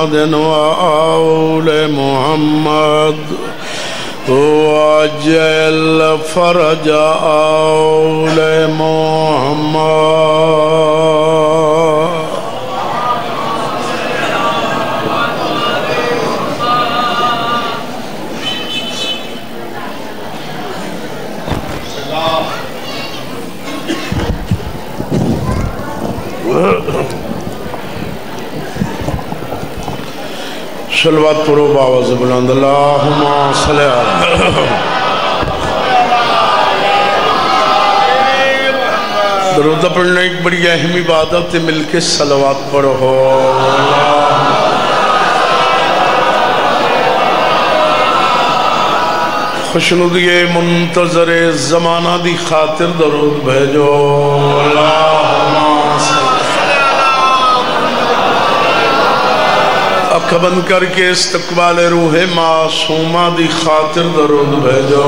محمد وآل محمد وعجل فرج آل محمد. صلوات پڑھو باوز بلند اللہم صلی اللہ. درود پڑھنا ایک بڑی اہم عبادت ہے، مل کے صلوات پڑھو. خوشنودی منتظر زمانہ دی خاطر درود بھیجو. اللہم اکھ بند کر کے استقبال روح معصومہ دی خاطر درود بھیجو.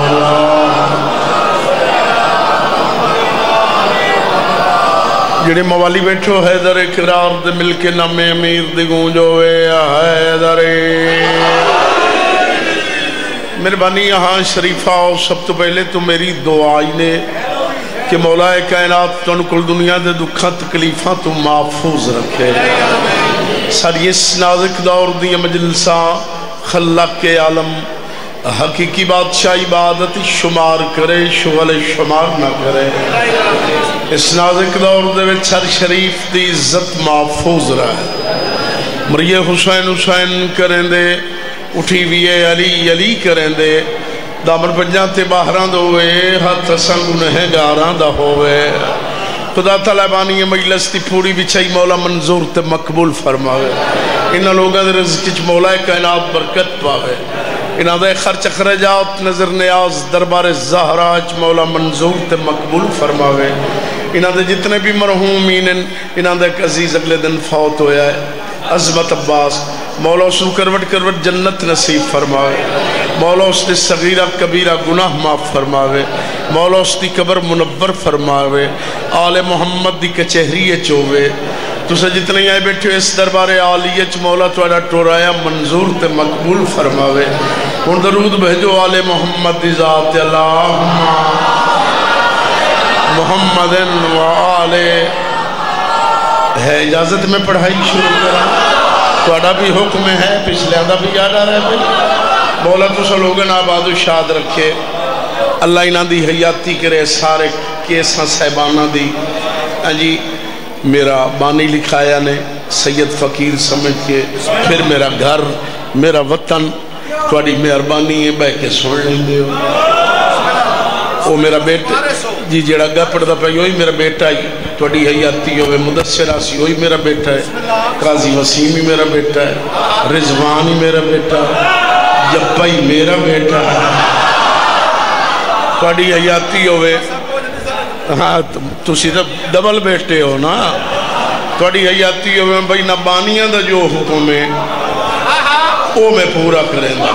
جڑے موالی بیٹھو حیدر اقرار دے مل کے نام امیر دی گونجوے حیدر. مہربانی یہاں شریفہ آؤ. سب تو پہلے تو میری دعائی نے کہ مولا کائنات تن کل دنیا دے دکھا تکلیفاں تو محفوظ رکھے. ساری اس نازک دور دی مجلسہ خلق کے عالم حقیقی بادشاہ عبادت شمار کرے، شغل شمار نہ کرے. اس نازک دور دے وچ ہر شریف دی عزت محفوظ رہے. مریے حسین حسین کریں دے، اٹھی ویے علی علی کریں دے. دامن پنجاں تے باہراں دوئے، ہاتھ سنگ گنہگاراں دا ہوئے. خدا تعالیٰ بانی مجلس تی پوری بچائی مولا منظور تے مقبول فرماوے. انہاں لوگاں دے رزق وچ مولا کائنات برکت پاوے. انہاں دے خرچ خرجات نظر نیاز دربار زہرا وچ مولا منظور تے مقبول فرماوے. انہاں دے جتنے بھی مرحومین انہاں دے ایک عزیز اگلے دن فوت ہویا ہے، عظمت عباس. مولا اس کروٹ کروٹ جنت نصیب فرماوے. مولا اس نے صغیرہ کبیرہ گناہ معاف فرماوے. مولا اس دی قبر منور فرماوے. آل محمد دی کچہری چووے. تو سے جتنے آئے بیٹھے اس دربار عالیت مولا توڑا ٹورایا منظور تے مقبول فرماوے. ان درود بھیجو آل محمد دی ذات. اللہم محمد و آل. ہے اجازت میں پڑھائی شروع کرا؟ توڑا بھی حکم ہے، پچھلے آدھا بھی یاد آ رہا ہے بھئی. مولا تو سا لوگن آباد و شاد رکھے. اللہ انہاں دی حیاتی کرے، سارے کیساں صاحبانہ دی. جی میرا بانی لکھایا نے سید فقیر سمجھ کے، پھر میرا گھر میرا وطن توڑی مہربانی ہے بہ کے سن لیں دے ہو. وہ میرا بیٹا جی جڑا گا پڑھتا پہ یہی میرا بیٹا ہی توڑی حیاتی ہوئے. مدثر آسی ہوئی میرا بیٹا ہے. قاضی وسیم ہی میرا بیٹا ہے. رضوان ہی میرا بیٹا ہے. جپائی میرا بیٹا ہے. توڑی حیاتی ہوئے. ہاں تسی ڈبل بیٹے ہو نا. توڑی حیاتی ہوئے بھئی نبانیاں دا جو حکم ہے وہ میں پورا کریں گا.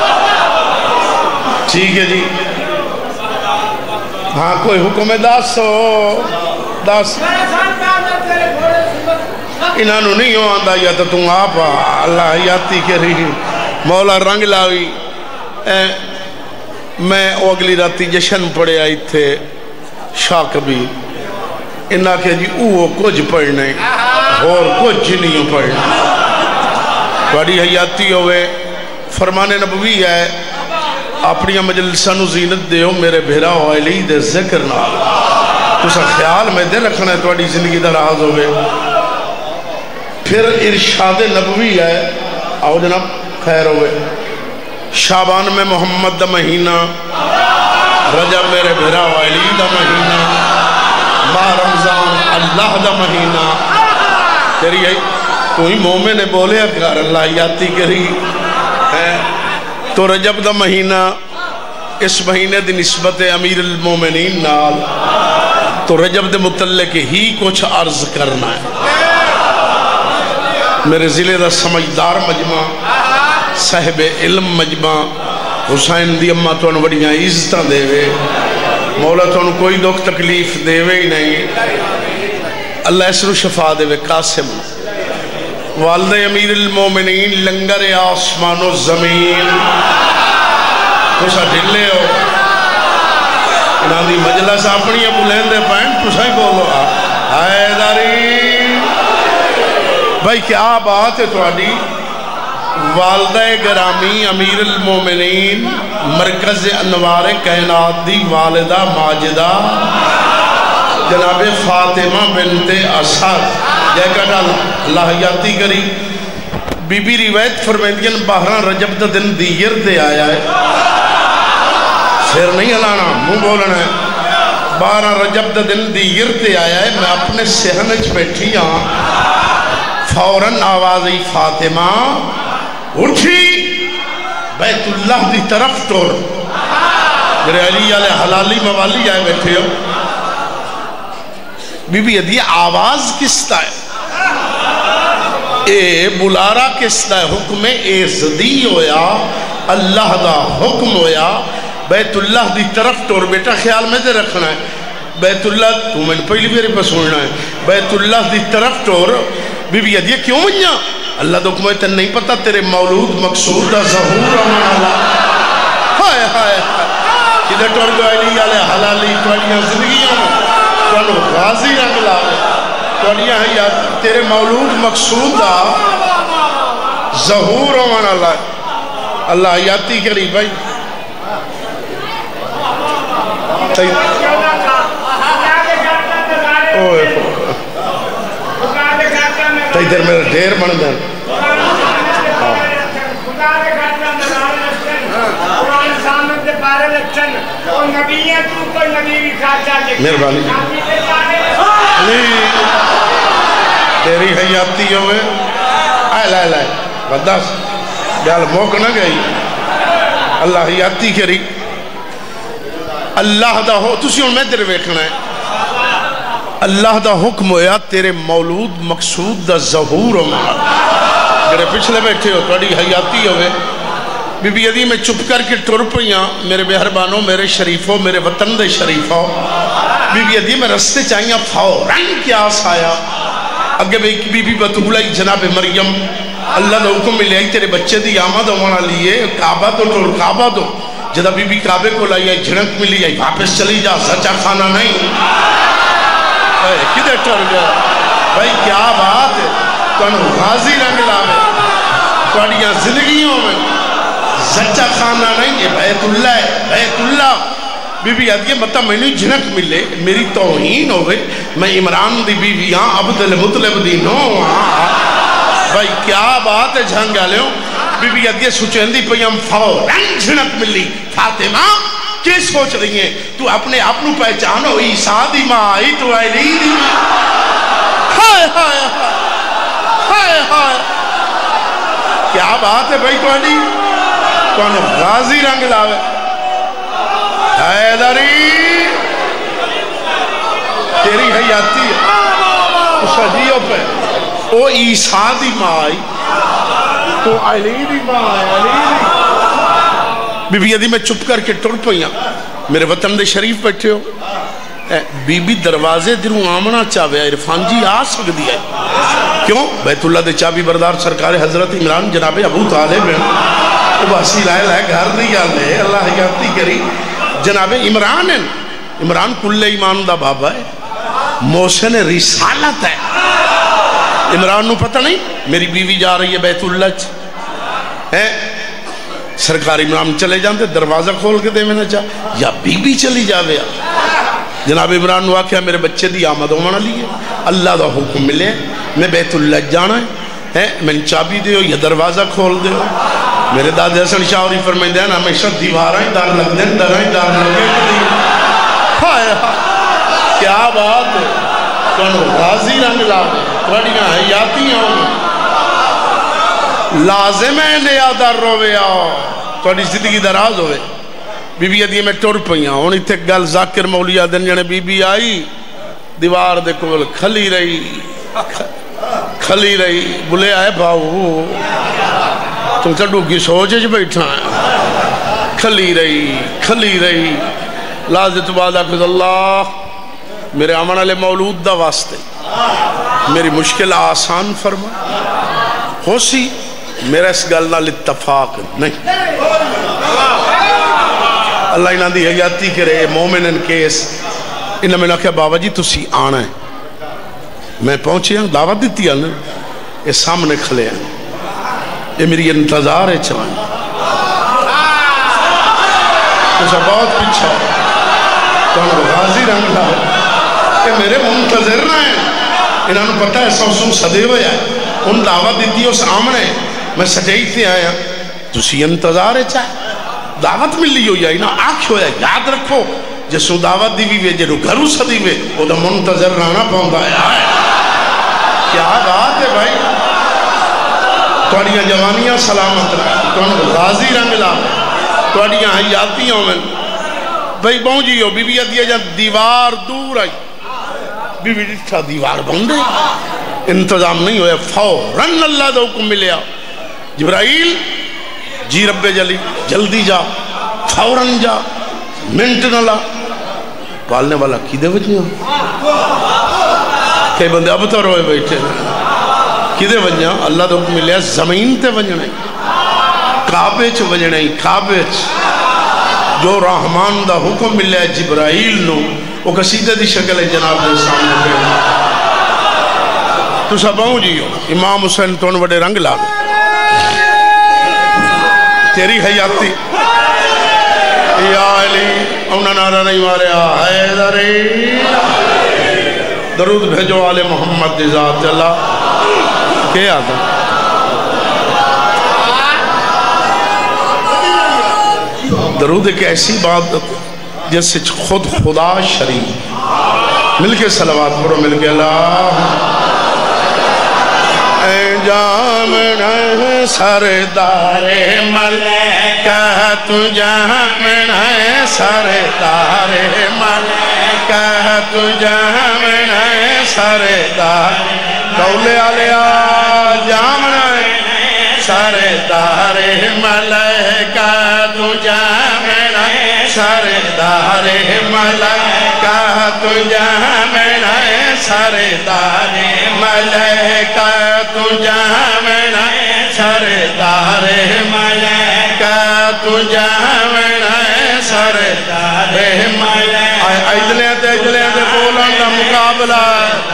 ٹھیک ہے جی. ہاں کوئی حکم ہے دس انہاں نو نہیں ہو آندہ یا تو تم آپ اللہ حیاتی کے رہی مولا رنگ لاوی. میں اگلی راتی جشن پڑے آئی تھے شاہ کبھی. انہاں کہ جی اوہ کچھ پڑھنے اور کچھ نہیں پڑھنے. بڑی حیاتی ہوئے. فرمان نبوی ہے اپنی مجلسہ نو زینت دے ہو میرے بھیرا ہوئلی دے ذکر نال. تو سا خیال میں دے رکھنا ہے توڑی زندگی دا راز ہوئے. پھر ارشاد نبوی ہے. آؤ جناب خیر ہوئے. شابان میں محمد دا مہینہ، رجب میرے بھیرا ہوئلی دا مہینہ، ماہ رمضان اللہ دا مہینہ. تیری ہے تو ہی مومن نے بولے اکار اللہ یاتی کری ہے. تو رجب دا مہینہ اس مہینے دی نسبت امیر المومنین نال. تو رجب دے متعلق ہی کچھ عرض کرنا ہے. میرے ضلع دا سمجھدار مجمع، صاحب علم مجمع، حسین دی اممہ تو انہوں بڑیاں عزتاں دے وے. مولا تو انہوں کوئی دکھ تکلیف دے وے ہی نہیں. اللہ اسرو شفا دے وے. قاسم والد امیر المومنین لنگر آسمان و زمین تسا ڈھلے ہو انہاں دی مجلس اپنی بلندے پہن تسا ہی بولو حیدری بھائی کیا بات ہے تھوڑی والدہ گرامی امیر المومنین مرکز انوار کائنات دی والدہ ماجدہ جناب فاطمہ بنت اسد یہ کہا اللہ حیاتی کری بی بی روایت فرمیدین 12 رجب دا دن دیر دے آیا ہے سیر نہیں ہلانا منہ بولنا ہے 12 رجب دا دن دیر دے آیا ہے میں اپنے سہنج بیٹھی ہاں فوراً آوازی فاطمہ اٹھی بیت اللہ دی طرف ٹور میرے علی علیہ حلالی موالی آئے بیٹھے ہو بی بی ادھی آواز کس تا ہے اے بلارا کس تا ہے حکم اے زدی ہویا اللہ دا حکم ہویا بیت اللہ دی طرف ٹور بیٹا خیال میں دے رکھنا ہے بیت اللہ تو میں نے پہلی میرے پاس سننا ہے بیت اللہ دی طرف ٹور بی بی ادھی کیوں منیا اللہ دا حکم ہے تن نہیں پتا تیرے مولود مقصود دا ظہور امان اللہ ہائے ہائے کدھر ٹور گو علی علیہ حلالی توڑیاں زندگیاں میں توڑو غازی رنگ لاوے توڑیاں ہیں یا تیرے مولود مقصود دا ظہور امان اللہ اللہ حیاتی کری بھائی تائی در میرا ڈھیر بن دیں مہربانی تیری حیاتی ہوئے آئے لائے لائے بداس بیال موقع نہ گئی اللہ حیاتی کری اللہ دا ہو تسی ان میں تیرے ویکھنا ہے اللہ دا حکم ہویا تیرے مولود مقصود دا ظہور ہونا میرے پچھلے بیٹھے ہو توڑی حیاتی ہوئے بی بی ادھی میں چپ کر کے ٹر پہیاں میرے بہربانوں میرے شریفوں میرے وطن دے شریفوں بی بی ادھی میں رستے چاہیاں فوراں کیا سایا اگے بی بی بطولہ جناب مریم اللہ دا حکم ملے آئی تیرے بچے دی آمد ہونا لیے کعبہ دو ٹور کعبہ دو جدہ بی بی کعبے کو لائی آئی جھنک ملی آئی واپس چلی جا سچا کھانا نہیں کدھر ٹر گیا بھائی کیا بات ہے تو انہوں غازی رنگ لاوے توڑیاں زندگیوں میں سچا کھانا نہیں یہ بیت اللہ ہے بیت اللہ بی بی آدھی ہے مطلب میں نے جھنک ملے میری توہین ہوئے میں عمران دی بی بی ہاں عبد المطلب دی نو بھائی کیا بات ہے جھنگا لے ہوں بی بی آدھی ہے سچندی پہ ہم فوراں جھنک ملی فاطمہ کیا سوچ رہی ہیں تو اپنے اپنو پہچانو عیسیٰ دی ماں آئی تو آئی نہیں دی ہائے ہائے ہائے ہائے کیا بات ہے بھائی کوانی کوانو غازی رنگ لاوے حیدری تیری حیاتی ہے سجیوں پہ او عیسیٰ دی ماں آئی تو علی دی ماں آئی علی دی بی بی ادھی میں چپ کر کے ٹر پہیاں میرے وطن دے شریف بیٹھے ہو بی بی دروازے دروں آمنا چاہوے عرفان جی آ سکھ دیا ہے کیوں بیت اللہ دے چابی بردار سرکار حضرت عمران جناب ابو طالب ہیں وہ باسی لائے لائے گھر نہیں آلے اللہ حیاتی کری جناب عمران ہیں عمران کل ایمان دا بابا ہے موسن رسالت ہے عمران نو پتہ نہیں میری بیوی جا رہی ہے بیت اللہ سرکار عمران چلے جانتے دروازہ کھول کے دے میں نہ چاہ یا بی بی چلی جاوے جناب عمران نے کہا میرے بچے دی آمد ہونا لیے اللہ دا حکم ملے میں بیت اللہ جانا ہے میں نے چابی دے ہو یا دروازہ کھول دے ہو میرے دادے حسن شاوری فرمائیں دے ہمیشہ دیواریں دار لگ دیں درائیں دار لگے ہائے کیا بات ہے کونو غازی رنگ لاؤ توڑیاں حیاتیاں لازم ہے نیا در روے آؤ توڑی زندگی دراز ہوئے بی بی ادھی میں ٹور پہیاں ہونی تھے گل ذاکر مولیہ دن جنے بی بی آئی دیوار دے کول کھلی رہی بلے آئے بھاؤ تم چڑھو کی سوچے جو بیٹھا ہے کھلی رہی لازت بعدہ کہتا اللہ میرے آمن علیہ مولود دا واسطے میری مشکل آسان فرما ہو سی میرا اس گل نال اتفاق نہیں اللہ انہاں دی حیاتی کرے مومنن کیس انہاں میں نے کہا بابا جی تسی آنا ہے میں پہنچے ہوں دعوت دیتی ہے نا یہ سامنے کھلے ہیں یہ میری انتظار ہے چلائیں تسا بہت پیچھا تو ہم غازی رنگ لاؤ کہ میرے منتظر نہ ہیں انہوں نے پتہ ہے سو صدے ہوئے ہیں ان دعوت دیتی ہے اس آمنے میں سجائی تھی آیا تسی انتظار ہے چاہے دعوت ملی ہوئی ہے انہاں آنکھ ہویا یاد رکھو جسو دعوت دی بھی جو گھرو صدی ہوئے وہ دا منتظر رانا پاؤں ہے کیا بات ہے بھائی توڑیاں جوانیاں سلامت رہا توڑیاں غازی رنگ لا توڑیاں حیاتیاں میں بھائی بہن جی ہو بی بی دیا جا دیوار دور آئی بی بی ڈٹھا دیوار بندے انتظام نہیں ہویا فوراً اللہ دا حکم ملیا جبرائیل جی رب جلی جلدی جا فوراً جا منٹ نہ لا پالنے والا کی دے وجہ کئی بندے اب تو روئے بیٹھے کی دے وجہ اللہ دا حکم ملیا زمین تے وجہ نہیں کعبے چ وجہ نہیں کعبے چ جو رحمان دا حکم ملیا جبرائیل نو وہ قصیدہ دی شکل ہے جناب دے سامنے پہ تو سب آؤں جی ہو امام حسین تو ان بڑے رنگ لاغ تیری حیاتی یا علی انہا نعرہ نہیں ماریا حیدری درود بھیجو آل محمد دی ذات اللہ کیا آتا درود ایک ایسی بات جیسے خود خدا شریف مل کے صلوات پڑھو مل کے اللہ جامن سردار ملکہ تو جامن سردار ملکہ تو جامن سردار دولے آلیا جامن سردار ملکہ تو جامن سردار ملکہ تو جامن سردار ملکہ تو جامن سردار ملکہ تو جامن سردار ملکہ اجلیاں تے بولن دا مقابلہ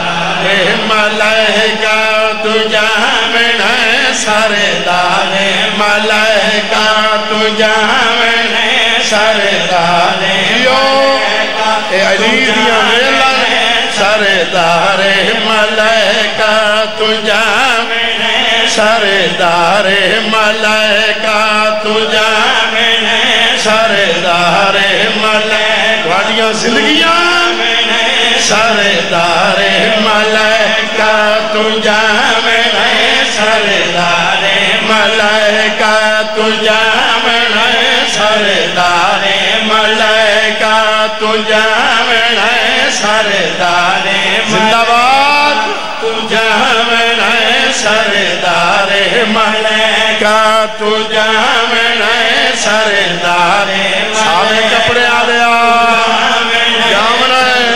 ملکہ تو جامن سردار ملکہ تو جامن سردار اے علی دیاں میلہ سردار ملکہ تو جامن سردار ملکہ تو جامن سردار ملکہ واڑیاں زندگیاں سردار ملکہ تو جامن سردار ملکہ تو جامن سردار ملکہ تو جامن سردار زندہ باد تو جامن سردار ملکہ تو جامن سردار سارے کپڑے آلیا جامن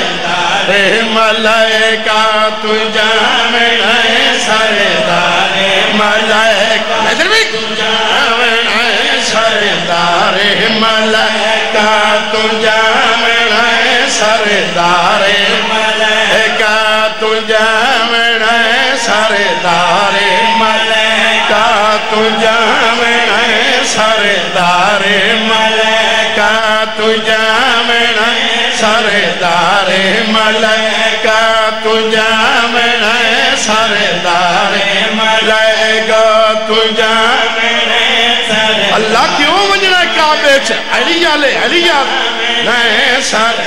ملکہ تو جامن سردار ملکہ تو جامن سردار ملکہ تو جامن سردار ملکہ تو جامن سردار ملکہ تو جامن سردار ملکہ تو جامن سردار ملکہ تو جامن سردار ملکہ تو جامن سردار اللہ کیوں وجنہ کعبے چھے علی آلے علی آلے نئے سر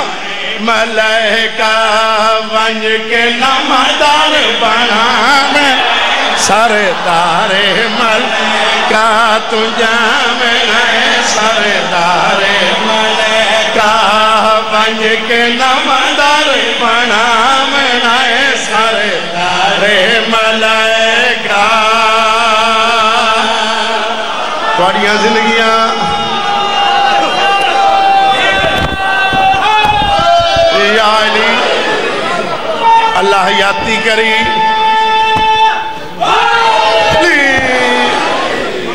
ملکہ ونج کے نمدار بنا میں سردار ملکہ تو جامن سردار ملکہ ونج کے نمدار بنا میں سردار ملکہ توڑیاں زندگیاں یا علی اللہ حیاتی کری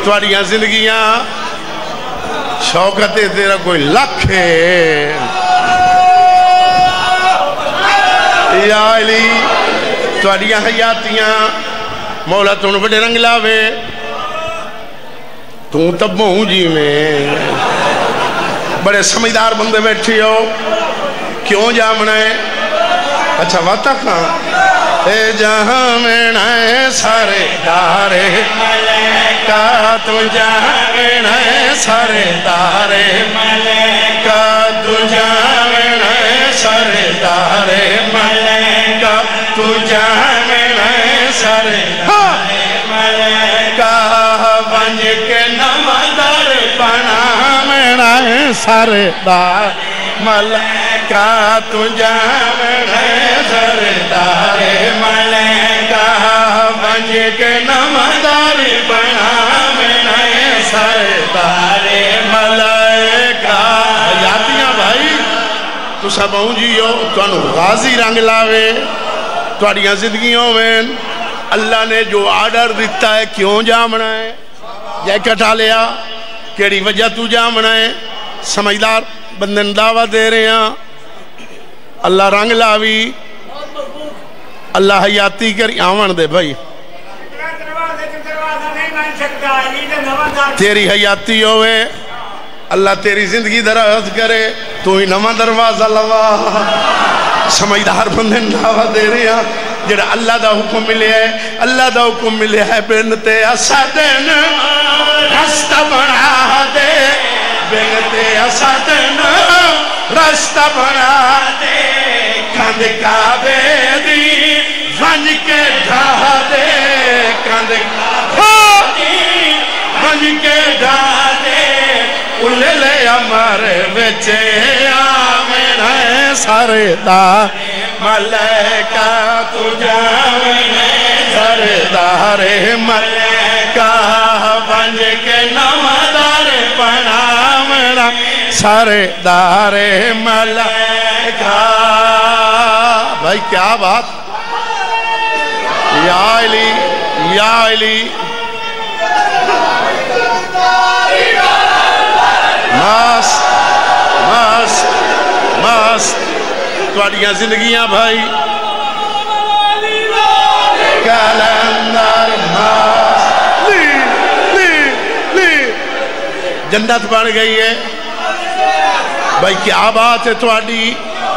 تواڈیاں زندگیاں شوکت تیرا کوئی لکھ ہے یا علی تواڈیاں حیاتیاں مولا تون بڑے رنگ لاوے تو تبوں جی میں بڑے سمجھدار بندے بیٹھے ہو کیوں جامنا ہے اچھا واتا کھاں اے جامنا ہے سارے دارے ملکہ تو جامنا ہے سارے دارے ملکہ تو جامنا ہے سارے دارے ملکہ تو جامنا ہے سارے دارے ملکہ بنج کے نمدر بنامنا ہے سارے دار ملکہ تو جامنا ہے سارے دارے ملکہ بنج کے نمدر بنامنا ہے سارے دارے ملکہ حیاتیاں بھائی تو سب ہوں جیو تو انہوں غازی رنگ لاوے تو اڑیاں زندگیوں میں اللہ نے جو آرڈر دیتا ہے کیوں جامنا ہے یہ کٹھا لیا کیڑی وجہ تو جامنا ہے سمجھدار بندن دعویٰ دے رہے ہیں اللہ رنگ لاوی اللہ حیاتی کری آوان دے بھائی تیری حیاتی ہوئے اللہ تیری زندگی دراز کرے تو ہی نمہ دروازہ لوا سمجھدار بندن دعویٰ دے رہے ہیں جڑا اللہ دا حکم ملے ہے اللہ دا حکم ملے ہے بنتے اسدن رستہ بنا دے بنتے اسدن رستہ بنا دے کھند کعبے دی ونج کے ڈھا دے کھند کعبے دی ونج کے ڈھا دے انہیں لے ہمارے بچے آمین ہے سارے دار ملکہ تو جامنے سردار ملکہ بنج کے نمدار بنامنا سردار ملکہ بھائی کیا بات یا علی یا علی مست مست مست تواڈیاں زندگیاں بھائی کلندر مست لی جنت بن گئی ہے بھائی کیا بات ہے تواڈی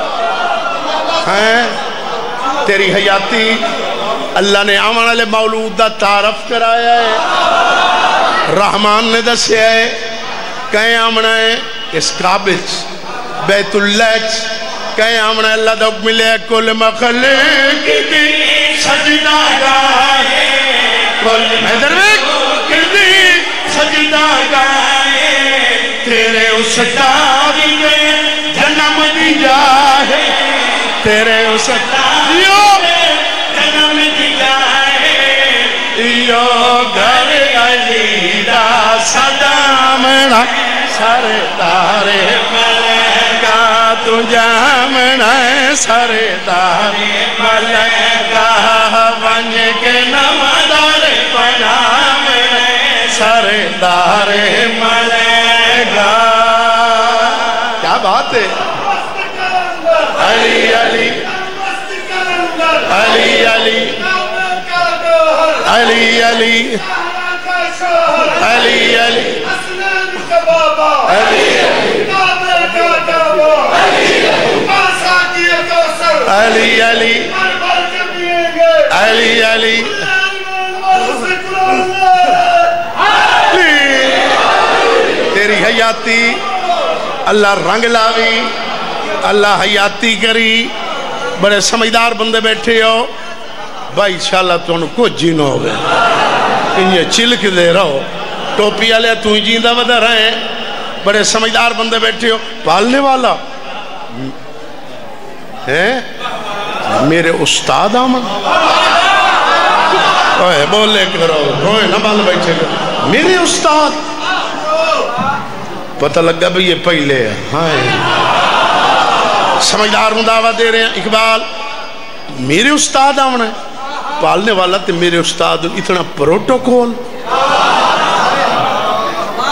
ہیں تیری حیاتی اللہ نے آمن والے مولود دا تعارف کرایا ہے رحمان نے دسیا ہے کہیں آمنا ہے اس قابل بیت اللہ کہیں آمنا اللہ دا حکم ملے کل مخلق کی سجدہ گاہے کل مخلق کی سجدہ گاہے تیرے استاد کے جنم دی جاہے تیرے استاد کے جنم دی جاہے یو گھر علی دا صدامنا سردار ملکہ تو جامنا سردار ملکہ بنج کے نمدار بنامنا سردار ملکہ کیا بات ہے علی علی علی علی علی علی علی علی علی علی علی علی تیری حیاتی اللہ رنگ لاوی اللہ حیاتی کری بڑے سمجھدار بندے بیٹھے ہو بھائی انشاءاللہ تو انہوں کچھ جینو ہوگے انہیں چلک دے رہو ٹوپی آلے تو ہی جیندہ بدہ رہے بڑے سمجھدار بندے بیٹھے ہو پالنے والا ہیں میرے استاد آمن اوہ بولے کرو کوئی نہ بال بیٹھے کرو میرے استاد پتہ لگا بھی یہ پہلے ہے سمجھدار ہوں دعویٰ دے رہے ہیں اقبال میرے استاد آمن ہے پالنے والا تے میرے استاد اتنا پروٹوکول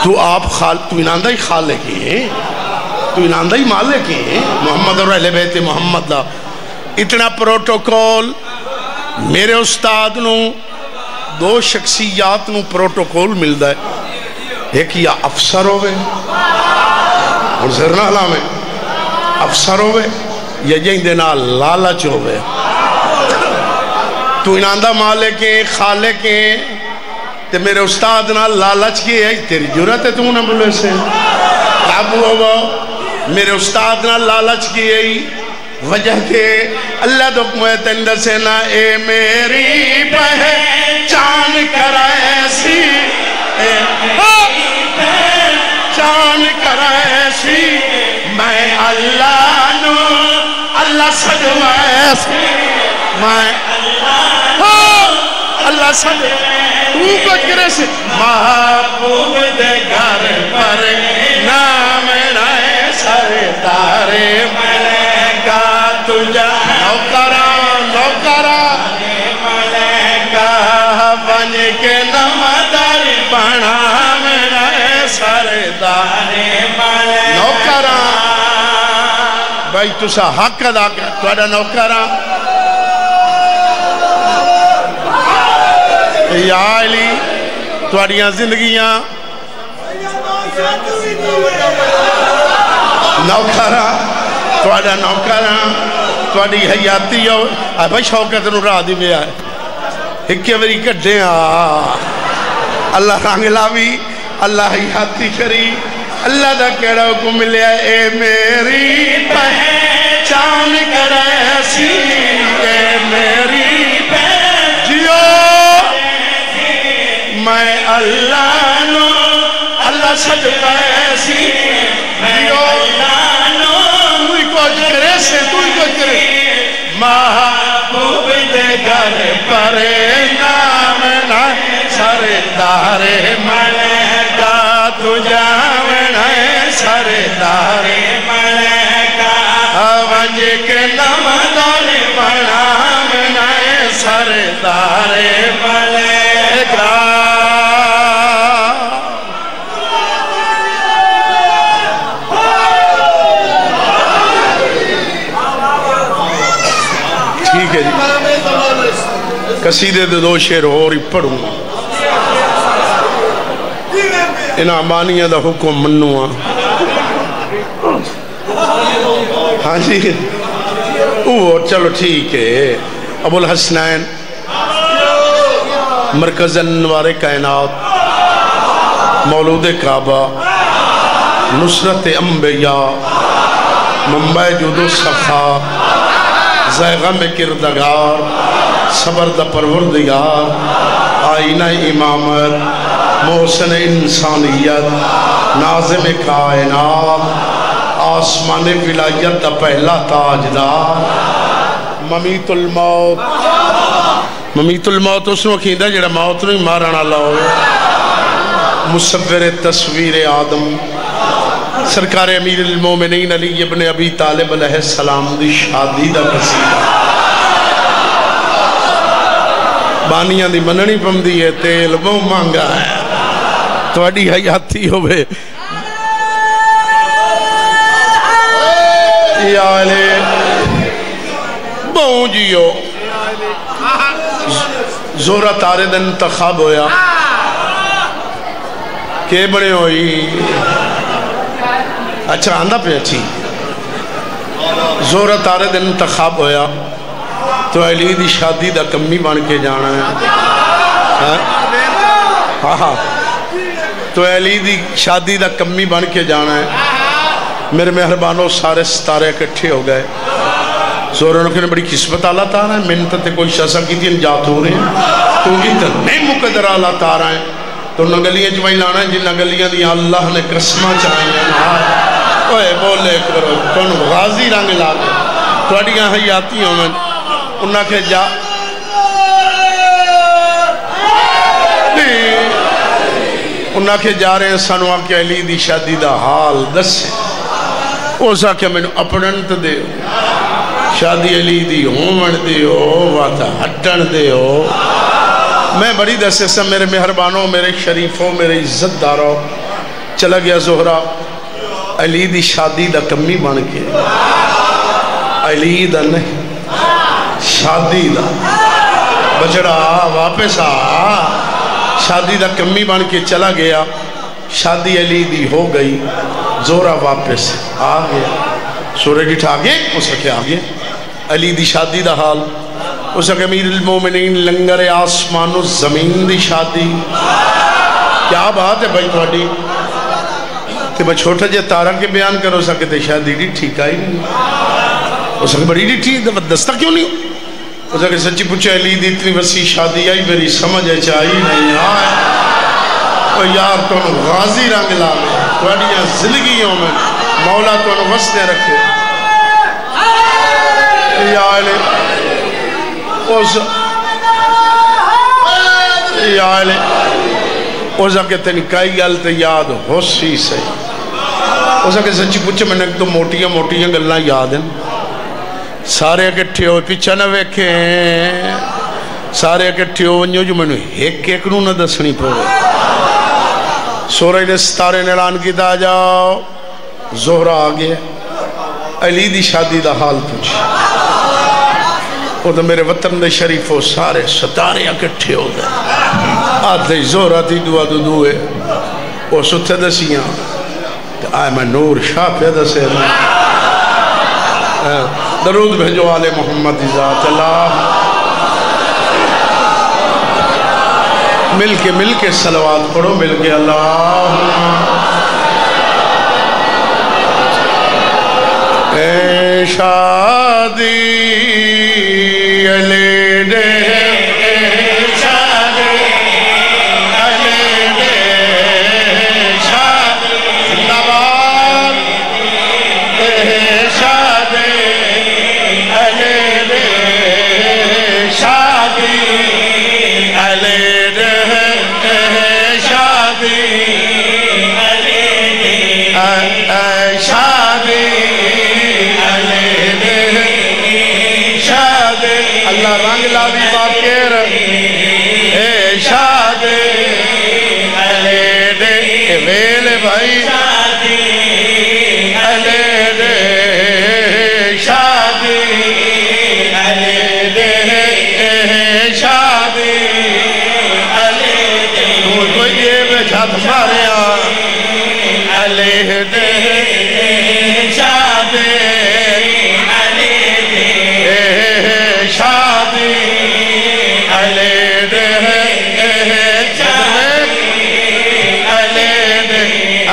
تو اناندہ ہی خالق ہیں، تو اناندہ ہی مالک ہیں محمد اور اہل بیت محمد دا اتنا پروٹوکول میرے استاد نو دو شخصیات نو پروٹوکول ملدا ہے ایک یا افسر ہوئے اور زرنا حلا میں افسر ہوئے یا جائیں دینا لالچ ہوئے تو اناندہ مالک ہیں خالق ہیں تے میرے استاد نہ لالچ کی ہے تیری جرات ہے تو نہ بولے سے قابو ہوا میرے استاد نہ لالچ کی ہے وجہ کے اللہ دکھ محتند سے نہ اے میری پہچان کر ایسی اے میری پہچان کر ایسی میں اللہ نو اللہ سجو ایسی میں اللہ سجو تو بکرے سے محبوب دے گھر پر نام رائے سردار ملکہ تجھا نوکرہ ملکہ بن کے نمدر بنا رائے سردار ملکہ نوکرہ بھائی تسا حق ادا کر توڑا نوکرہ یا علی توڑیاں زندگیاں نوکرہ توڑا نوکرہ توڑی حیاتی ہو بھائی شوکت نو راہ دی میں آئے ایک وری کٹھے اللہ رنگ لاوی اللہ حیاتی کری اللہ دا کہڑا کو ملیا اے میری پہچان کر ایسی اے میری میں اللہ نو اللہ صدقہ ایسی دیو توی کچھ کرے سے توی کچھ کرے محبوب دے گھر پر نام نائے سردار ملکہ تجھا نائے سردار ملکہ ونج کے نمدار پنام نائے سردار ملکہ ٹھیک ہے جی قصیدے دے دو شعر اور ہی پڑھوں انہاں مانیاں دا حکم منوں ہاں جی چلو ٹھیک ہے ابو الحسنین مرکز انوار کائنات مولود کعبہ نصرت انبیاء منبع جود و صفا زیغم کردگار صبر دا پروردگار آئینہ امامت محسن انسانیت ناظم کائنات آسمان ولایت دا پہلا تاجدار ممیت الموت اس نو کھیندہ جڑا موت نہیں مارنا لاؤ مصور تصویر آدم سرکار امیر المومنین علی ابن ابی طالب علیہ السلام دی شادی دا قصیدہ بانیاں دی مننی پمدی ہے تیل بہو مانگا ہے توڑی حیاتی ہوئے یا علی بہو جیو زورہ تارے دن انتخاب ہویا کہ بڑے ہوئی اچھا آندہ پہ اچھی زورہ تارے دن انتخاب ہویا تو علی دی شادی دا کمی بن کے جانا ہے ہاں تو علی دی شادی دا کمی بن کے جانا ہے میرے مہربانوں سارے ستارے اکٹھے ہو گئے زورہ نکھے نے بڑی قسمت اللہ تعالیٰ ہے منت تے کوئی شاسا کی تھی انجات ہو رہے ہیں تو اتنے مقدر اللہ تعالیٰ ہے تو نگلیاں چوائیں لانا ہے جن نگلیاں دیا اللہ نے قسمہ چاہیے اوہ بولے کرو کون غازی رنگ لاگے توڑیاں حیاتی ہوں میں انہاں کے جا انہاں کے جا رہے ہیں سنوہ کے علی دی شادی دا حال دس ہے اوسا کہ میں اپننت دے شادی علی دی ہومن دے ہو واتا ہٹن دے ہو میں بڑی دسے سے میرے مہربانوں میرے شریفوں میرے عزت داروں چلا گیا زہرہ علی دی شادی دا کمی بن کے علی دا نہیں شادی دا بچڑا واپس شادی دا کمی بن کے چلا گیا شادی علی دی ہو گئی زہرہ واپس آ گیا سورہ ڈٹھ آگے اس رکھے آگے علی دی شادی دا حال اس رکھے امیر المومنین لنگر آسمان و زمین دی شادی کیا بات ہے بھائی تھوڑی کہ میں چھوٹا جے تارہ کے بیان کرو سکتے شادی ڈٹھی کا ہی نہیں اس رکھے بڑی ڈٹھی دستہ کیوں نہیں ہو اس رکھے سچی پوچھے علی دی اتنی وسیع شادی آئی میری سمجھ ہے چاہی نہیں آئے اور یار تو غازی رنگ لالے تھوڑیاں زندگیوں میں مولا تو وستے رکھے یا علی اوزا کہ تین کئی گل تے یاد ہو سی سے اوزا کہ سچی پوچھے میں نے تو موٹیاں موٹیاں گلنا یاد ہیں سارے اکٹھے ہو پیچھا نہ ویکھیں سارے اکٹھے ہو ونجو جو میں نے ایک نو نہ دسنی پڑے سورہ نے ستارے نے اعلان کی دا جاؤ زہرہ آگے علی دی شادی دا حال پوچھے وہ تو میرے وطن دے شریف ہو سارے ستارے اکٹھے ہو دے آدھے زہرہ تھی دعا دوئے وہ ستھے دسیاں آئے میں نور شاہ پیدا سے درود بھیجو آل محمد ذات اللہ مل کے صلوات پڑھو مل کے اللہ شادی علی دے شادی علی دے شادی زندہ باد شادی علی دے شادی علی دے شادی علی شادی اللہ رنگ لابی باکر اے شادی علی دے ویل بھائی علی دے شادی علی دے شادی علی دے کوئی یہ بچھت ماریا علی دے شادی شادی علی دے علی دے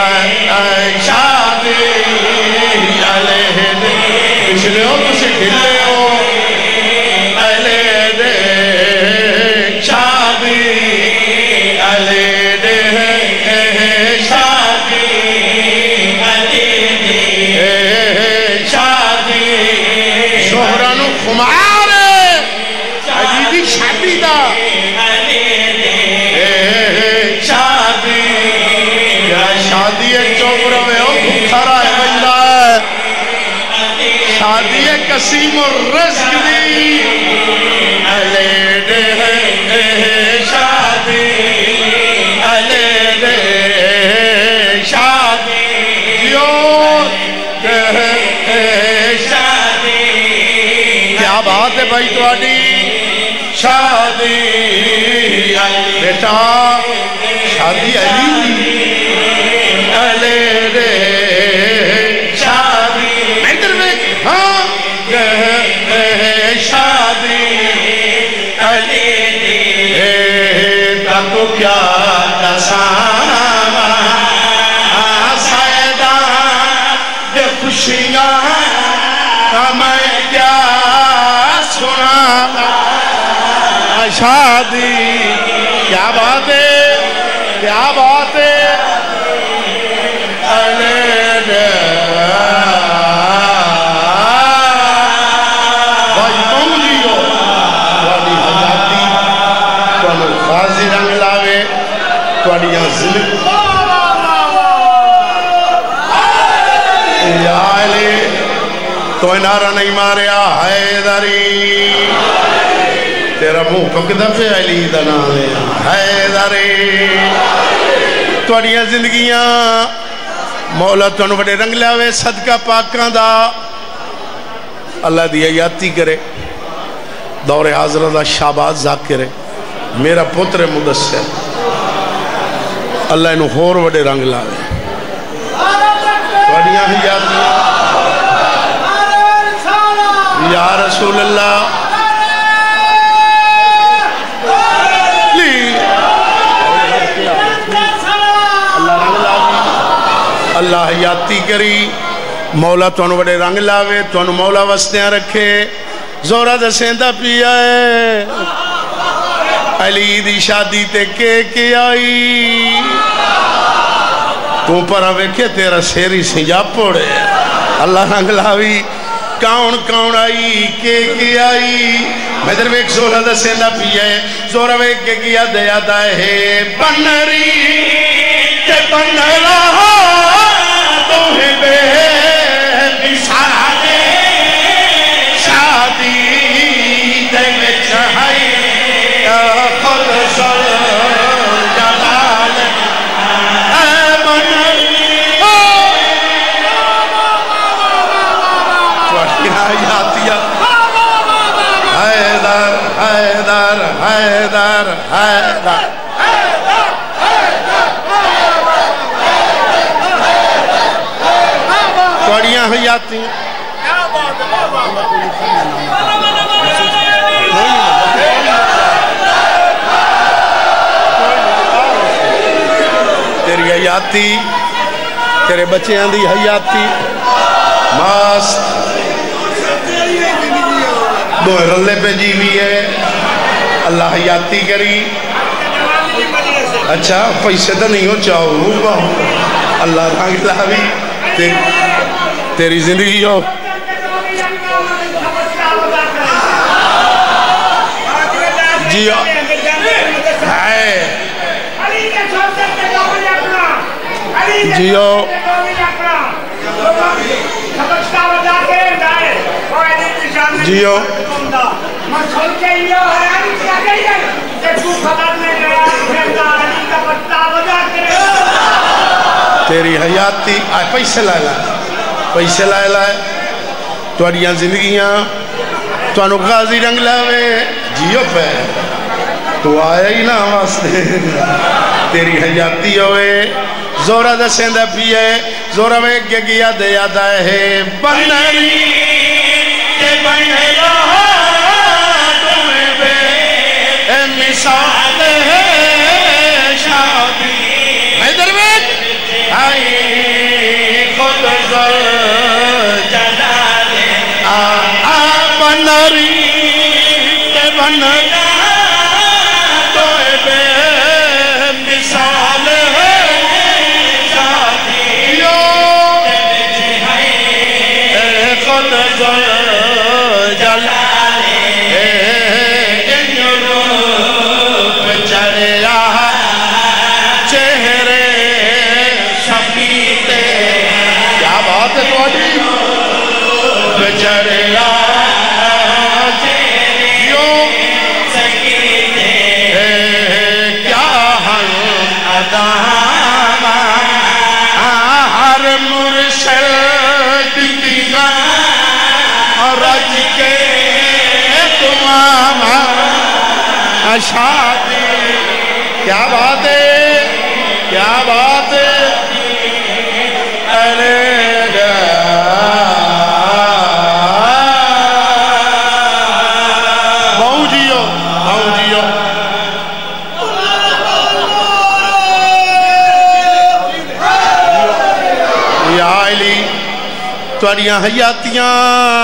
شادی علی دے پچھلے ہو تسی ڈھلے ہو علی دے شادی علی دے شادی علی دے شادی شہرہ نو خمار شادی دا شادی شادی ایک چوبرہ میں ہو بھکھرا ہے بندہ ہے شادی ایک قسیم الرزق دی علی دے شادی علی دے شادی دیو شادی کیا بات ہے بھائی توڑی شادی بیٹا شادی علی علی دے شادی میندر میں ہاں شادی علی دے تاکو کیا نسانا سیدان دے خوشیاں ہمیں کیا سنا شادی کیا بات ہے کیا بات ہے بھائی مولیو تھوڑی حجاتی تھوڑی غازی رنگ لاوے تھوڑی یہاں ذلک یا علی تو نعرہ نہیں ماریا حیدری تیرا منہ پک دفع علی دا نام ہے حیدری تواڈیاں زندگیاں مولا تانوں بڑے رنگ لاوے صدقہ پاکاں دا اللہ دی حیاتی کرے دور حاضرہ دا شاباز ذاکر ہے میرا پتر مدثر اللہ انہوں ہور بڑے رنگ لاوے تواڈیاں حیاتیاں یا رسول اللہ اللہ حیاتی کری مولا تانوں بڑے رنگ لاوے تانوں مولا وسطیاں رکھے زورا دسیندہ پیا ہے علی دی شادی تے کے آئی تو پر ویکھے تیرا سیری سنجا پوڑے اللہ رنگ لاوی کون آئی کے آئی میں در ویک زورا دسیندہ پیا ہے زورا ویک کے کیا دیا دائے ہے بنری تے بنرا بے مثال شادی دے وچ ہے خود سر جلال اے تواڈیاں حیاتیاں حیدر حیدر حیدر حیدر تواڈیاں حیاتیاں تیری حیاتی تیرے بچیاں دی حیاتی ماست دو رلے پہ جیوی ہے اللہ حیاتی کری اچھا پیسے تو نہیں ہو چاہو اللہ رنگ لاوی تیری زندگی ہو جیو جیو جیو تیری حیاتی پیسے لائے پیسے لائے تواڈیاں زندگیاں توانو غازی رنگ لاوے جیو پہ تو آیا ہی نہ واسطے تیری حیاتی ہوئے زورا دسیندہ پیے زورا ویک کے گیا دیا دائے ہے بنری کے بنرا تمہیں بے مثال ہے شادی میں در ویک آئی خود زر جلال بنری کے بنرا تمہیں بے مثال ہے خود زر جلال ان روپ چڑیا چہرے سفیدے کیا بات ہے تواڈی روپ چڑیا چہرے سفیدے کیا ہم ادام ہر مرسل رج کے تمام شادی کیا بات ہے کیا بات ہے ارے بہو جیو یا علی تواڈیاں حیاتیاں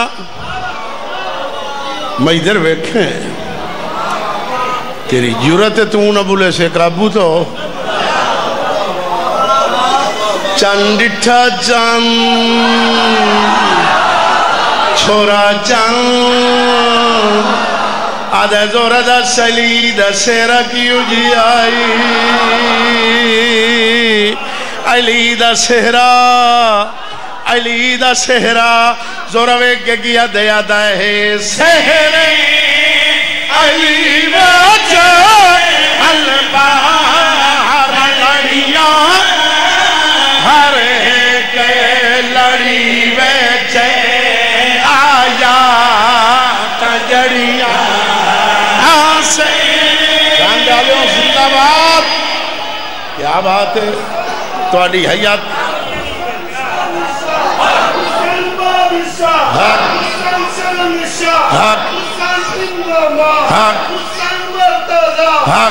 میں ادھر ویکھیں تیری جرت ہے تو نہ بولے سے قابو تو چندٹھا چند چھوڑا چند آدھے زورہ دا سلی دا سیرہ کیوں جی آئی علی دا سہرہ علی دا سہرہ زورہ ویک کے گیا دیا دائے ہے سہرے علی وجہ البہر لڑیاں جڑیاں سے رنگ آلیوں زندہ بات کیا بات ہے تواڈی حیات حق حق حق حق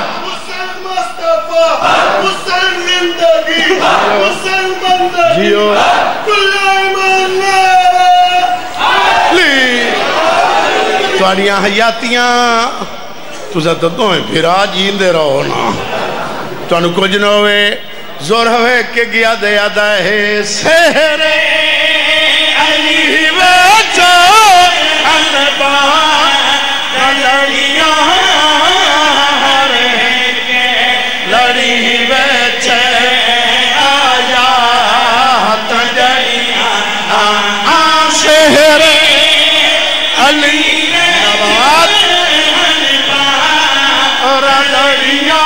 جیو تواڈیاں حیاتیاں تساں تے دوویں پھرا جیندے رہو نا تانوں کچھ نہ ہوئے زور ہوئے کہ گیا دیا دا ہے سحر علی وچو انبان لڑیاں لڑی وچ آیا تجڑیاں سحر علی نبات اور لڑیاں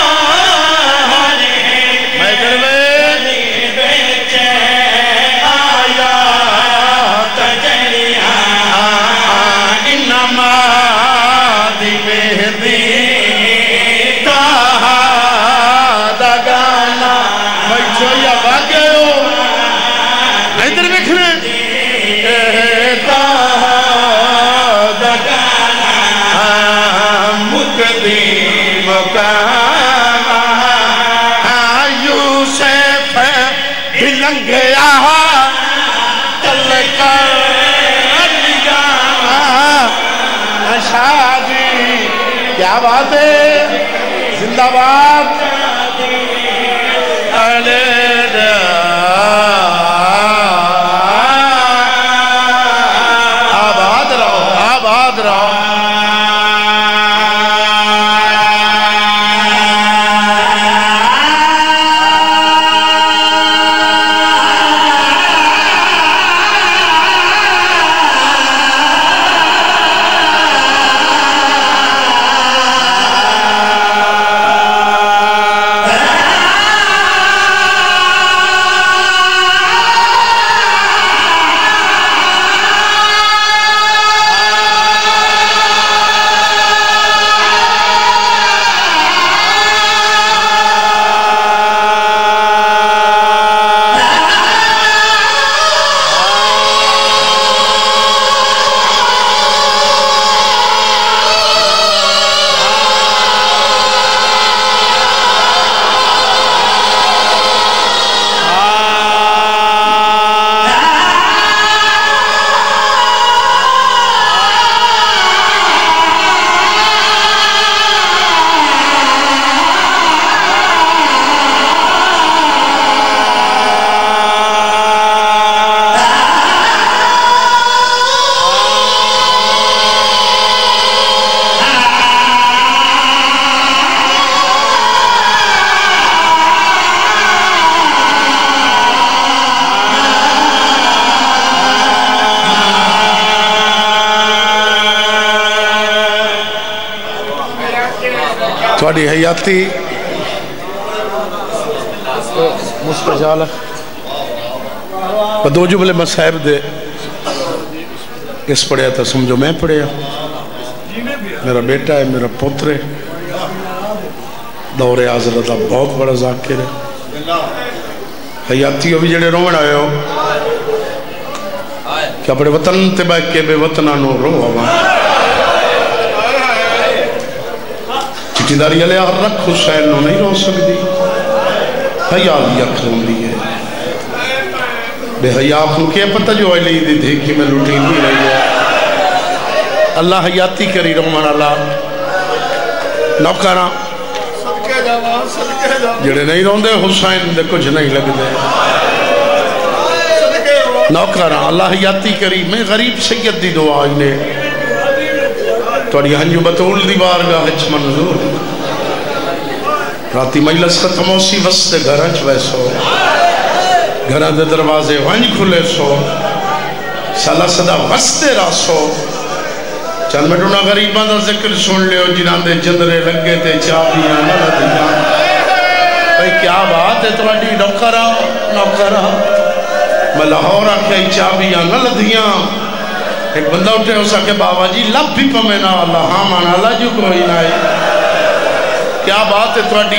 کیا بات ہے زندہ باد آباد رہو آباد رہو تھوڑی حیاتی مستجال دو جملے مصحب دے اس پڑھیا تھا سمجھو میں پڑھیا میرا بیٹا ہے میرا پتر ہے دور حاضرہ دا بہت بڑا ذاکر ہے حیاتی بھی جڑے رومن آئے ہو کہ اپنے وطن تے بیٹھ کے بے وطنانو رو آوان چٹیداری علیہ رکھ حسین نو نہیں رو سکتی حیاء بھی اکھرم دی ہے بے حیاء کو کیا پتہ جو علی دی دیکھی میں لوٹی نہیں رہی ہے اللہ حیاتی کری رحمان اللہ نوکارا جڑے نہیں روندے حسین دے کچھ نہیں لگ دے نوکارا اللہ حیاتی کری میں غریب سید دی دعا نے توڑی ہنجو بطول دی بارگاہ ہچ منظور راتی مجلس ختم ہوسی وسط گھرچ ویسو گھران دے دروازے ونج کھلے سو سالہ صدا وسط راسو چند مٹونا غریبان دا ذکر سن لے ہو جنان دے جندرے لگے تے چابیاں نہ لدیاں بھئی کیا بات ہے توڑی نوکرہ میں لاہور آکھے چابیاں نہ لدیاں ایک بندہ اٹھے ہو سکے بابا جی لب بھی پمینا اللہ ہاں مانا اللہ جو کوئی نہ ہے کیا بات ہے تھوڑی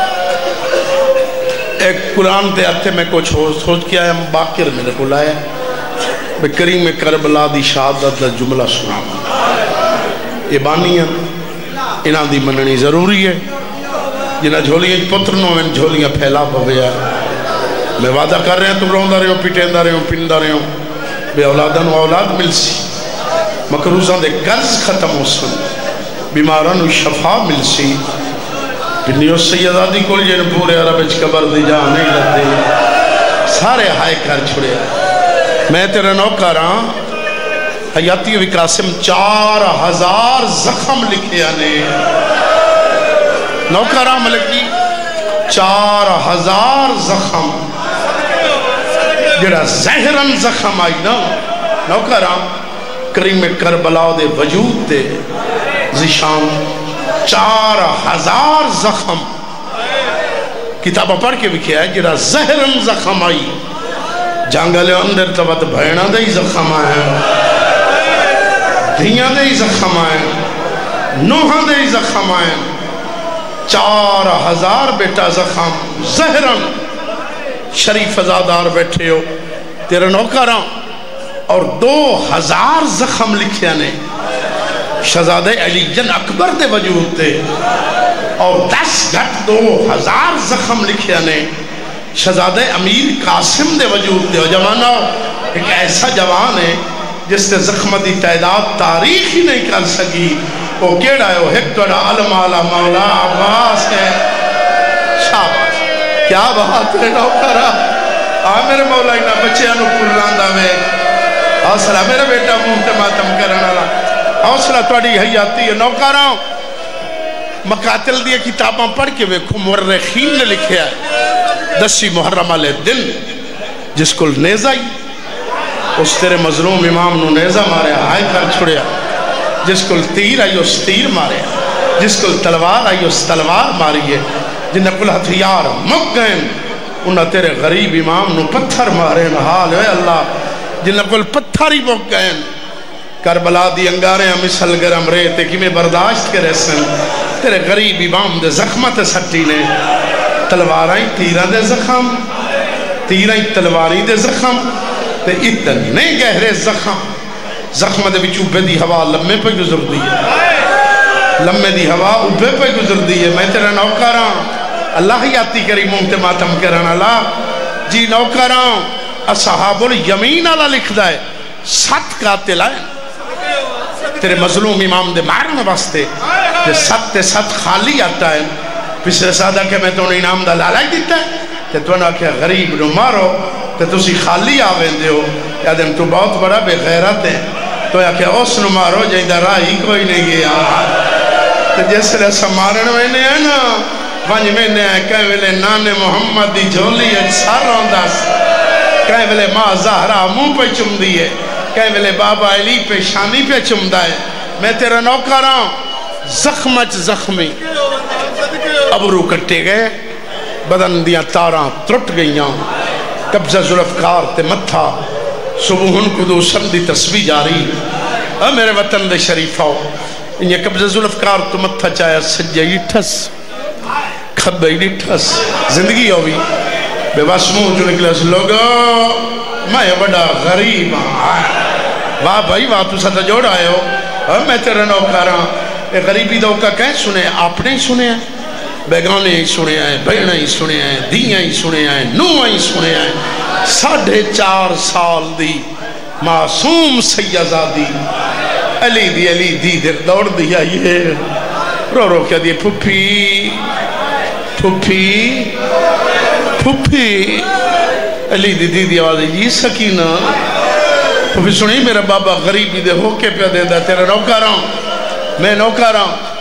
ایک قرآن دے آتے میں کچھ سوچ کیا ہے باقر میرے کو لائے بے کریم کربلا دی شہادت دا جملہ سنا یہ بانی ہیں انہاں دی مننی ضروری ہے جنہاں جھولیاں پترنوں میں جھولیاں پھیلا پویا میں وعدہ کر رہے ہیں تم روندہ رہے ہو پیٹیندہ رہے ہو پندہ رہے ہو بے اولادن و اولاد مل سی مکروزان دے قرض ختم ہو سن بیماران و شفا مل سی پنیو سیدادی کول جن پورے عرب اچ قبر دی جان نہیں لگتے سارے ہائے کر چھڑے میں تیرے نوکراں حیاتی و قاسم 4000 زخم لکھے آنے نوکراں ملکی 4000 زخم جڑا زہرن زخم آئی نا نوکراں کریم کربلا دے وجود دے زشان 4000 زخم کتابہ پڑھ کے بھی کیا ہے جڑا زہرن زخم آئی جانگلے اندر تبت بھینا دے ہی زخم آئے دھیاں دے ہی زخم آئے نوحاں دے ہی زخم آئے 4000 بیٹا زخم زہرن شریف ازادار بیٹھے ہو تیرے نوکراں اور 2000 زخم لکھیا نے شہزادہ علی جن اکبر دے وجود دے اور 10 گھٹ 2000 زخم لکھیا نے شہزادہ امیر قاسم دے وجود دے جوانہ ایک ایسا جوان ہے جس نے زخم دی تعداد تاریخ ہی نہیں کر سکی وہ کیڑا ہے وہ ایک توڑا علم آلہ مولا عباس ہے شاباش کیا بات ہے نوکرہ میرے مولا انہا بچے انہوں پرلاندہ میں حوصلہ میرے بیٹا مونتے ماتم کرنا لگا حوصلہ توڑی حیاتی ہے نوکراں مقاتل دیا کتاباں پڑھ کے ویکھو مورخین نے لکھیا ہے 10 محرم علیہ دن جس کو نیزہ اس تیرے مظلوم امام نو نیزہ مارے ہائے کر چھڑیا جس کو تیر آئی اس تیر مارے جس کو تلوار آئی اس تلوار ماری ہے جنہ کل ہتھیار مک گئے انہا تیرے غریب امام نو پتھر مارے حال ہے اللہ جنہ کل پتھر ہی مک گئے کربلا دی انگارے مثل گرم رہتے کہ میں برداشت کے رسن تیرے غریب امام دے زخمت سٹی نے تلوارائیں تیرہ دے زخم تیرہ تلواری دے زخم تے اتنے گہرے زخم دے بچ اوپے دی ہوا لمے پہ گزر دی ہے لمے دی ہوا اوپے پہ گزر دی ہے میں تیرے نوکراں اللہ یاتی کری مونتے ماتم کرن اللہ جی نوکراں اصحاب الیمین اللہ لکھ دائے 7 قاتل آئے تیرے مظلوم امام دے مارن واسطے تے 7 خالی آتا ہے پسر سادہ کہ میں تو انہوں انعام دا لالائی دیتا ہے تے تو انہوں کہ غریب نو مارو تے تو اسی خالی آویں دے ہو یادم تو بہت بڑا بے غیرت ہے تو یا کہ اس نو مارو جائیں دا راہی کوئی نہیں گیا تے جس لئے سمارن میں نے ہے نا وانج میں نے ہے کہیں ویلے نانے محمد دی جھولی ہے سار رونداس کہیں ویلے ماں زہرہ منہ پہ چم دیئے کہیں ویلے بابا علی پہ شانی پہ چم دائے میں تیرا نوکراں زخمچ زخمی ابرو کٹے گئے بدن دیاں تاراں ترٹ گئیاں قبضہ ذوالفقار تے متھا صبحن قدو سندی تسبیح جاری میرے وطن دے شریفاؤ انہیں قبضہ ذوالفقار تو متھا چاہیا سجائی ٹھس کھبائی دی ٹھس زندگی ہوئی بے واسموں جو نکلے اس لوگو میں بڑا غریب واہ بھائی واہ تو ساتھ جوڑ آئے ہو میں تیرے نوکراں غریبی دو کا کہیں سنے آپ نے ہی سنے ہیں بیگانے ہی سنے ہیں بہنہ ہی سنے ہیں دیاں ہی سنے ہیں نوہ ہی سنے ہیں 4.5 سال دی معصوم سیدزادی علی دی در دوڑ دیا یہ رو رو کیا دیئے پھپھی علی دی آوازی یہ سکینہ پھپھی سنیں میرا بابا غریبی دے ہو کے پہ دے دا تیرا نوکراں میں نوکراں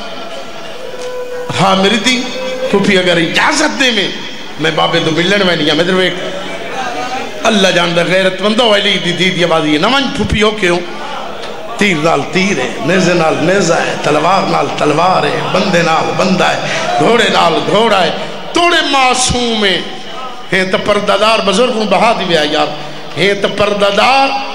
ہاں میری دی پھپھی اگر اجازت دے میں بابے دو ملن میں نہیں میں در اللہ جاندہ غیرت مندہ علی دی آوازی ہے نمان پھپھی ہو کے ہوں تیر نال تیر ہے نیزے نال نیزہ ہے تلوار نال تلوار ہے بندے نال بندہ ہے گھوڑے نال گھوڑا ہے توڑے معصوم ہیں تو پردادار بزرگوں بہا دی بیا یار ہیں تو پردادار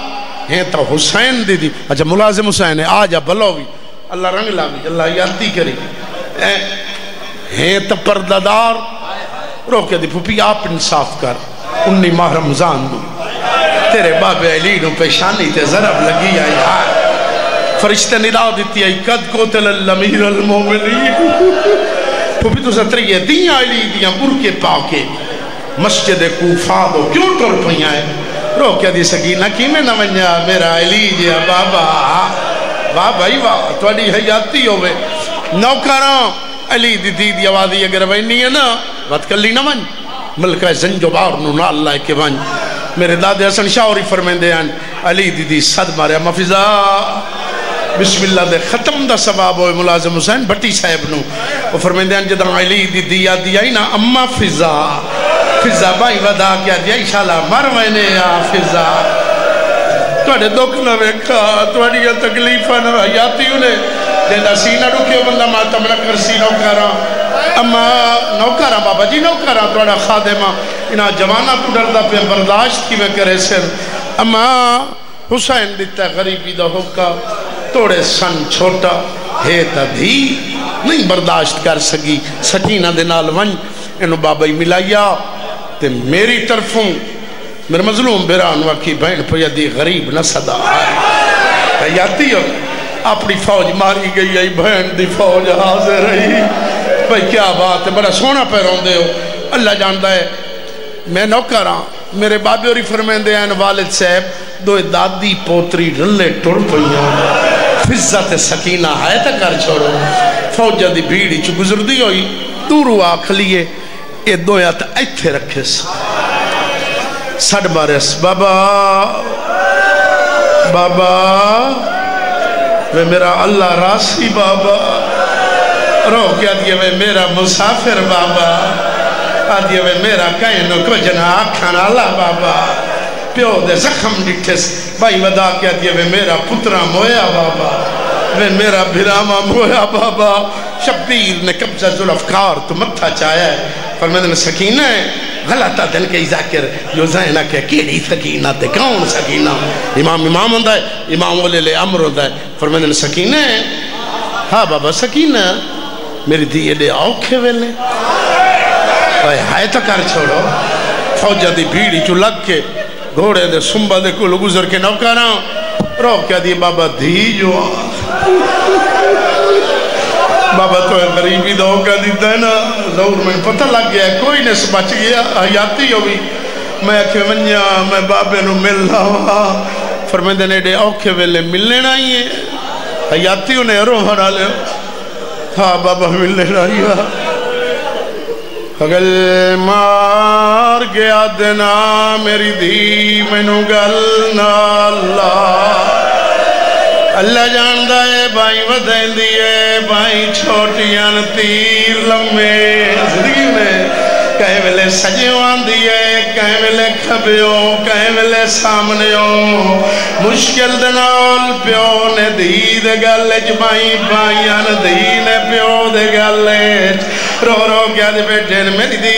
ہیں تو حسین دی اچھا ملازم حسین ہے آ جا بلوی اللہ رنگ لاوی اللہ یادی کری ہیں تو پردادار روکے دی پھوپی آپ انصاف کر 19 ماہ رمضان دو تیرے بابے علی نو پیشانی تے ضرب لگی آئی ہائے فرشتے ندا دیتی آئی قد قتل الامیر المومنین پھوپی تو ستری ہے دیاں علی دیاں برکے پاکے مسجد کوفہ دو کیوں ٹر پہیاں ہے روکے دی سکینہ کی میں نہ ونیا میرا علی جیا بابا واہ بھائی واہ توڑی حیاتی ہوئے نوکران علی دی دی آوازی اگر وینی ہے نا بات کلی نہ ون ملکہ زنجو بار نو نال لائے کے ون میرے دادے حسن شاوری فرمیندے ہیں علی دی صد مارے مفضا بسم اللہ دے ختم دا سباب ہوئے ملازم حسین بٹی صاحب نو وہ فرمیندے ہیں جدہ علی دی دیا دیا ہی نا اما فضا فضا بائی ودا کیا دیا انشاءاللہ مر وینے یا فضا توڑے دکھ نہ ویکھا توڑی تکلیفہ نہ حیاتی انہیں دینا سینہ رکھے بندہ ماتم نہ کرسی نوکاران اما نوکاران بابا جی نوکاران توڑا خادمہ انہا جوانہ کو ڈردہ پہ برداشت کی میں کرے سر اما حسین دیتا غریبی دا ہوکا توڑے سن چھوٹا ہے تا بھی نہیں برداشت کر سکی سکینہ دے نال ون انہوں بابا ہی ملایا تے میری طرفوں میرے مظلوم بیران واقعی بہن پہ غریب نہ صدا ہے یادی ہو اپنی فوج ماری گئی ہے بہن دی فوج حاضر رہی بھئی کیا بات ہے بڑا سونا پہ روندے ہو اللہ جاندہ ہے میں نوکر ہاں میرے بابی اور فرمیندے ہیں والد صاحب دو دادی پوتری رلے ٹر پئیاں فضت سکینہ ہے تا کر چھوڑو فوج دی بھیڑی چو گزر دی ہوئی دورو آکھ لیے یہ دو یا تا ایتھے رکھے سڑ بارس بابا بابا وہ میرا اللہ راسی بابا رو کیا دیئے وہ میرا مسافر بابا آدھیے وہ میرا کہنو کجنا آکھانا اللہ بابا پیو دے زخم ڈٹھس بھائی ودا کیا دیئے وہ میرا پترہ مویا بابا وہ میرا بھراما مویا بابا شبیر نے قبضہ ذوالافکار تو متھا چاہیا ہے فرمیدن سکینہ ہے غلطہ دل کے ذاکر جو زینہ کہ کیڑی سکینہ تے کون سکینہ امام ہوندہ ہے امام ولی امر ہوندہ ہے فرمیدن سکینہ ہے ہاں بابا سکینہ میری دیئے دے آوکھے ویلے ہائے تا کر چھوڑو فوجہ دی بھیڑی چو لگ کے گھوڑے دے سنبہ دے کلو گزر کے نوکران رو کیا دی بابا دھی جو بابا تو غریبی دو کا دیتا ہے نا ضرور میں پتہ لگ گیا ہے کوئی نے سبچ گیا حیاتی ہوئی میں کہ ونیا میں بابے نو مل رہا فرمیدے نے دے اوکھے ویلے ملنے نہیں ہے حیاتی انہیں رو بنا لے ہاں بابا ملنے نہیں ہے اگر مار گیا دینا میری دھی میں نو گلنا اللہ جاندہ ہے بھائی ودین دیئے بھائی چھوٹیاں تیر لمے زندگی میں کہیں ویلے سجیوان دیئے کہیں ویلے کھبیوں کہیں ویلے سامنیوں مشکل دنال پیو نے دید گلج بھائی بھائیان دین پیو دے گلج رو رو کیا دے بیٹھے میری دی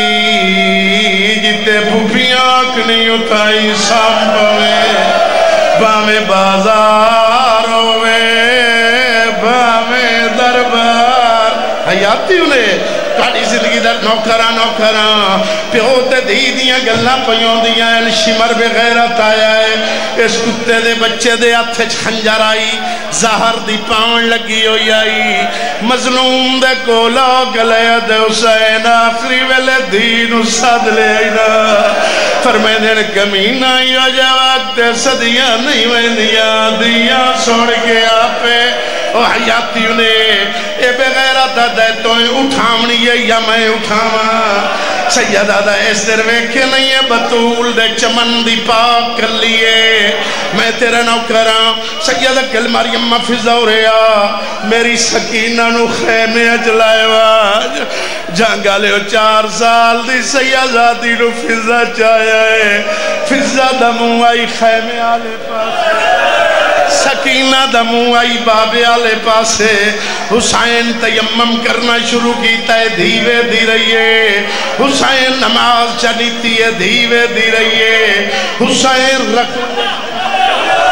جتے پھوپیاں کنی اتائی سامبوے بامے بازار ہوئے بامے دربار حیاتی انہیں کاڑی زندگی در نوکران پیو تے دی دیاں گلہ پیوں دیاں شمر بغیرت آیا ہے اس کتے دے بچے دے ہاتھ خنجر آئی زہر دی پاؤں لگی ہوئی آئی مظلوم دے کولا گلے دے حسین آخری ویلے دین ساد لے آئینا فرمیدے نے کمینہ یا جواب تے صدیاں نہیں ویندیاں دیاں سوڑ کے آپے او حیاتی انہیں اے بغیرت دے تو اٹھاونی ہے یا میں اٹھاواں سیدہ دا اس در ویکھے نہیں ہے بطول دے چمن دی پاک کر لیے میں تیرے نوکراں سیدہ کل مریم فضا ہو رہا میری سکینہ نو خیمے اجلائے واج جانگا لے 4 سال دی سیدہ دی نو فضا چاہیا ہے فضا دمو آئی خیمے آلے پاس سکینہ دمو آئی بابے آلے پاسے حسین تیمم کرنا شروع کیتا ہے دھیوے دی رہیے حسین نماز چلیتی ہے دھیوے دی رہیے حسین رکھ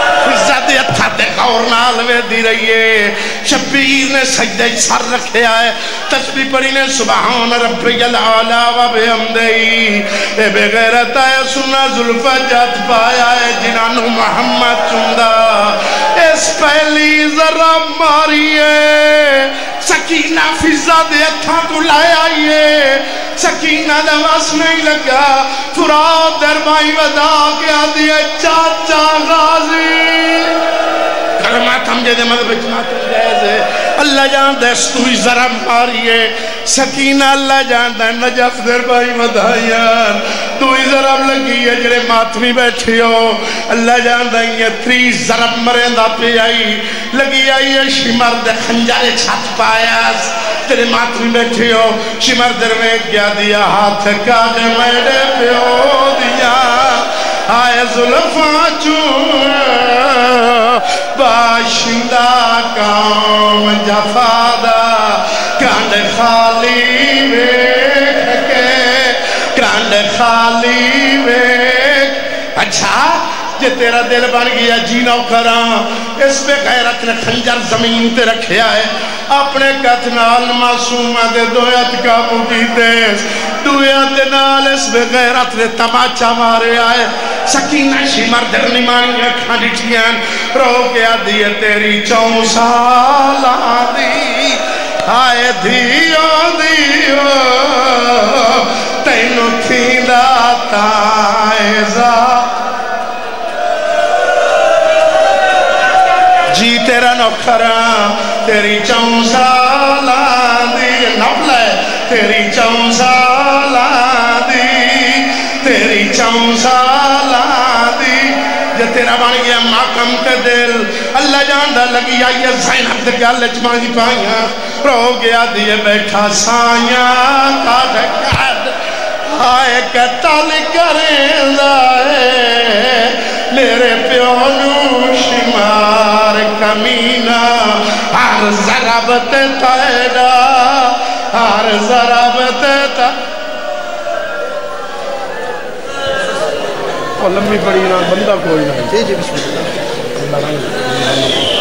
غور نال ویدی رہیے شبیر نے سجدہ سر رکھے آئے تسبیح پڑھی نے سبحان ربی العالی و بحمدہی اے بے غیرت آئے سننا ظلفہ جات پایا ہے جنانو محمد چندہ اس پہلی ذرا ماریے سکینہ فضا دے اتھا تو لائے آئیے سکینہ دواس نہیں لگا فراد دربائی ودا کیا دیئے چاچا غازی کلمات ہم جے مذہب اجماعت جائزے اللہ جان دستوی ذرا ماریے سکینہ اللہ جان دے نجف دربائی ودائیان توی ذرا لگی ہے جرے ماتمی بیٹھے ہو اللہ جان دے یہ تری ذرا مرندہ پہ آئی لگی آئی ہے شمر دے خنجارے چھت پایا تیرے ماتمی بیٹھے ہو شمر در میں گیا دیا ہاتھ کاغے میڈے پہ ہو دیا آئے ظلفاں چون باشندہ کام جفادہ کانڈ خالی ویکھ کے کانڈ خالی ویکھ اچھا جے تیرا دل بن گیا جینو کراں اس پہ غیرت نے خنجر زمین تے رکھیا ہے اپنے کتنال معصومہ دے دویت کا بوٹی دیس دویت نال اس پہ غیرت نے تماچا مارے آئے سکینہ شمر درنی مانی اکھاں ڈٹھیاں رو کیا دیئے تیری 4 سال آدھی آئے دھیو دھیو تینو تھیندہ تائزہ جی تیرا نوکراں تیری 4 سال آدھی نفل ہے تیری 4 سال آدھی تیری 4 سال آدھی جے تیرا بان گیا ماکم تے دل اللہ جاندہ لگی آئی ہے زینب دے گیا لچمانی پائیاں رو گیا دیئے بیٹھا سائیاں کاٹ کاٹ آئے کتال کریں دائے میرے پیونو شمار کمینہ ہر ضربت تیڑا ہر ضربت تیڑا اور لمبی پڑی نا بندہ کوئی نہیں جی بسم اللہ